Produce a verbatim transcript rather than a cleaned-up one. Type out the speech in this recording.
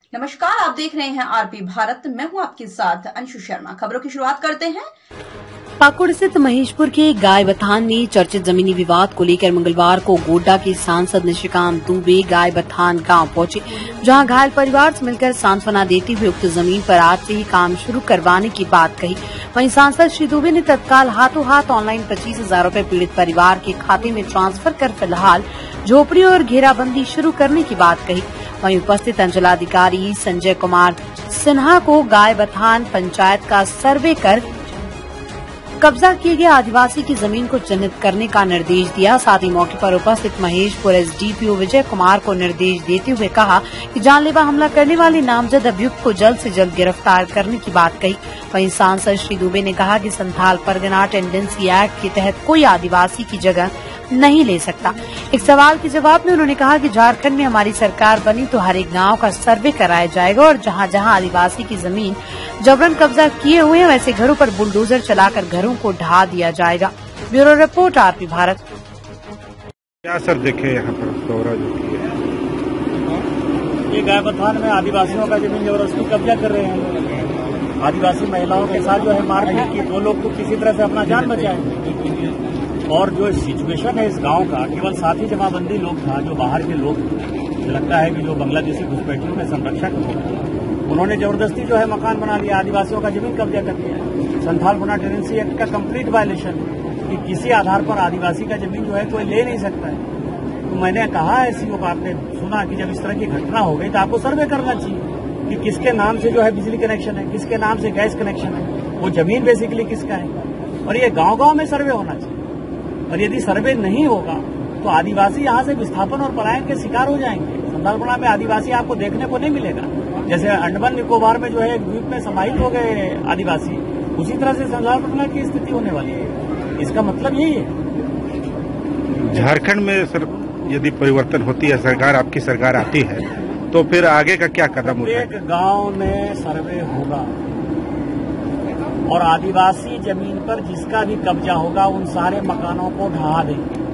नमस्कार, आप देख रहे हैं आरपी भारत। मैं हूं आपके साथ अंशु शर्मा। खबरों की शुरुआत करते हैं। पाकुड़ स्थित महेशपुर के गाय बथान में चर्चित जमीनी विवाद को लेकर मंगलवार को गोड्डा के सांसद निशिकांत दुबे गाय बथान गांव पहुंचे, जहां घायल परिवार से मिलकर सांत्वना देते हुए उक्त जमीन पर आज से ही काम शुरू करवाने की बात कही। वहीं सांसद श्री दुबे ने तत्काल हाथों हाथ ऑनलाइन पच्चीस हजार रूपए पीड़ित परिवार के खाते में ट्रांसफर कर फिलहाल झोपड़ी और घेराबंदी शुरू करने की बात कही। वहीं उपस्थित अंचलाधिकारी संजय कुमार सिन्हा को गाय बथान पंचायत का सर्वे कर कब्जा किए गए आदिवासी की जमीन को चिन्हित करने का निर्देश दिया। साथ ही मौके पर उपस्थित महेशपुर एसडीपीओ विजय कुमार को निर्देश देते हुए कहा कि जानलेवा हमला करने वाले नामजद अभियुक्त को जल्द से जल्द गिरफ्तार करने की बात कही। वहीं सांसद श्री दुबे ने कहा कि संथाल परगना टेंडेंसी एक्ट के तहत कोई आदिवासी की जगह नहीं ले सकता। एक सवाल के जवाब में उन्होंने कहा कि झारखंड में हमारी सरकार बनी तो हर एक गांव का सर्वे कराया जाएगा और जहां जहां आदिवासी की जमीन जबरन कब्जा किए हुए हैं वैसे घरों पर बुलडोजर चलाकर घरों को ढहा दिया जाएगा। Bureau report RP Bharat. क्या सर देखे यहाँ पर दौरा जो किया? ये गाय बथान में आदिवासियों का जमीन जबरदस्ती कब्जा कर रहे हैं। आदिवासी महिलाओं के साथ जो है मारपीट की, दो लोग तो किसी तरह से अपना जान बचाए। और जो सिचुएशन है इस गांव का, केवल साथी जमाबंदी लोग था, जो बाहर के लोग थे, लगता है कि जो बांग्लादेशी घुसपैठियों में संरक्षक थे, उन्होंने जबरदस्ती जो है मकान बना लिया, आदिवासियों का जमीन कब्जा कर दिया। संथाल परगना टेंडेंसी एक्ट का कंप्लीट वायलेशन है कि किसी आधार पर आदिवासी का जमीन जो है कोई ले नहीं सकता है। तो मैंने कहा है सीओ को, आपने सुना कि जब इस तरह की घटना हो गई तो आपको सर्वे करना चाहिए कि किसके नाम से जो है बिजली कनेक्शन है, किसके नाम से गैस कनेक्शन है, वो जमीन बेसिकली किसका है, और ये गांव गांव में सर्वे होना चाहिए। और यदि सर्वे नहीं होगा तो आदिवासी यहाँ से विस्थापन और पलायन के शिकार हो जाएंगे। संथाल परगना में आदिवासी आपको देखने को नहीं मिलेगा। जैसे अंडमान निकोबार में जो है एक द्वीप में समाहित हो गए आदिवासी, उसी तरह से संथाल परगना की स्थिति होने वाली है। इसका मतलब यही है। झारखंड में सर यदि परिवर्तन होती है, सरकार आपकी सरकार आती है, तो फिर आगे का क्या कदम उठाएं? एक गांव में सर्वे होगा और आदिवासी जमीन पर जिसका भी कब्जा होगा उन सारे मकानों को ढहा देंगे।